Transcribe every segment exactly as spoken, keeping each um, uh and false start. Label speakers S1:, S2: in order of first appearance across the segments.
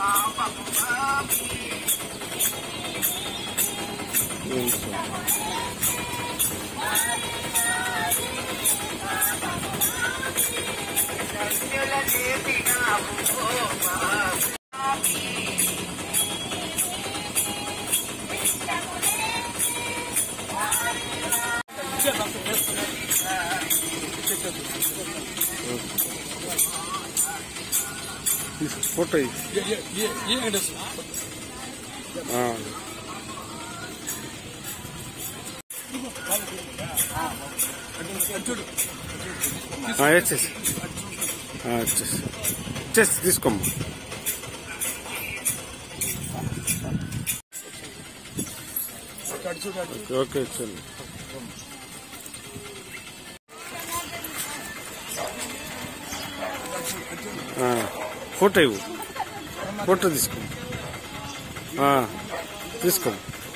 S1: Photo ये
S2: ये ये ये एड्रेस
S1: हाँ हाँ వచ్చేసి వచ్చేసి వచ్చేసి తీసుకోమ్మా ఓకే చల్ फोटो इव फोटो తీసుకో తీసుకో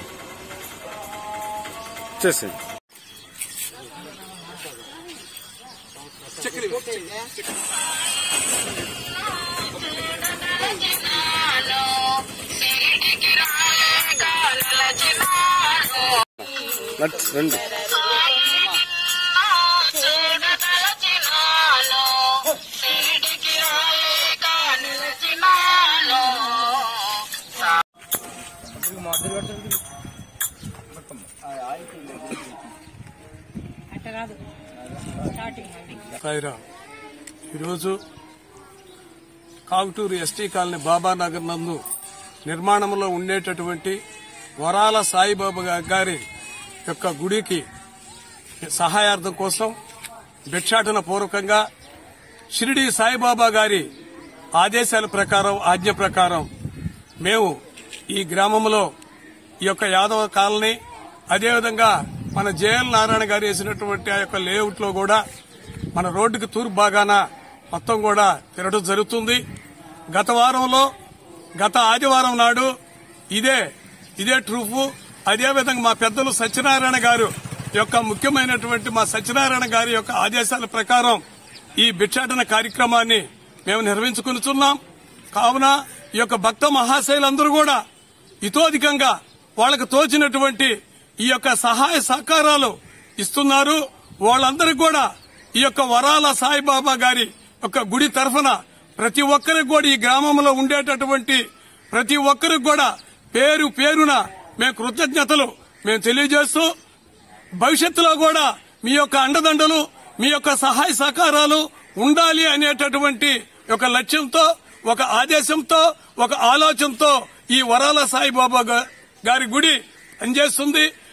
S1: చేసే రండి
S2: ఈరోజు కాకుటూరు ఎస్టీ కాలనీ బాబానగర్ నందు నిర్మాణంలో ఉండేటటువంటి వరాల సాయిబాబా గారి యొక్క గుడికి సహాయార్థం కోసం భిక్షాటన పూర్వకంగా షిరిడి సాయిబాబా గారి ఆదేశాల ప్రకారం ఆజ్ఞ ప్రకారం మేము ఈ గ్రామంలో ఈ యొక్క యాదవ కాలనీ అదేవిధంగా మన జేఎల్ నారాయణ గారు వేసినటువంటి ఆ యొక్క లేఅవుట్ లో కూడా మన రోడ్డుకి తూర్పు భాగాన మొత్తం కూడా తిరగడం జరుగుతుంది. గత వారంలో గత ఆదివారం నాడు ఇదే ఇదే ట్రూఫ్ అదేవిధంగా మా పెద్దలు సత్యనారాయణ గారు యొక్క ముఖ్యమైనటువంటి మా సత్యనారాయణ గారి యొక్క ఆదేశాల ప్రకారం ఈ భిక్షాటన కార్యక్రమాన్ని మేము నిర్వహించుకుంటున్నాం. కావున ఈ యొక్క భక్త మహాశైలందరూ కూడా ఇతోధికంగా వాళ్లకు తోచినటువంటి ఈ యొక్క సహాయ సహకారాలు ఇస్తున్నారు. వాళ్ళందరికీ కూడా ఈ యొక్క వరాల సాయిబాబా గారి యొక్క గుడి తరఫున ప్రతి ఒక్కరికి కూడా ఈ గ్రామంలో ఉండేటటువంటి ప్రతి ఒక్కరికి కూడా పేరు పేరున మేము కృతజ్ఞతలు మేము తెలియజేస్తూ భవిష్యత్తులో కూడా మీ యొక్క అండదండలు మీ యొక్క సహాయ సహకారాలు ఉండాలి అనేటటువంటి ఒక లక్ష్యంతో ఒక ఆదేశంతో ఒక ఆలోచనతో ఈ వరాల సాయిబాబా గారి గుడి పనిచేస్తుంది.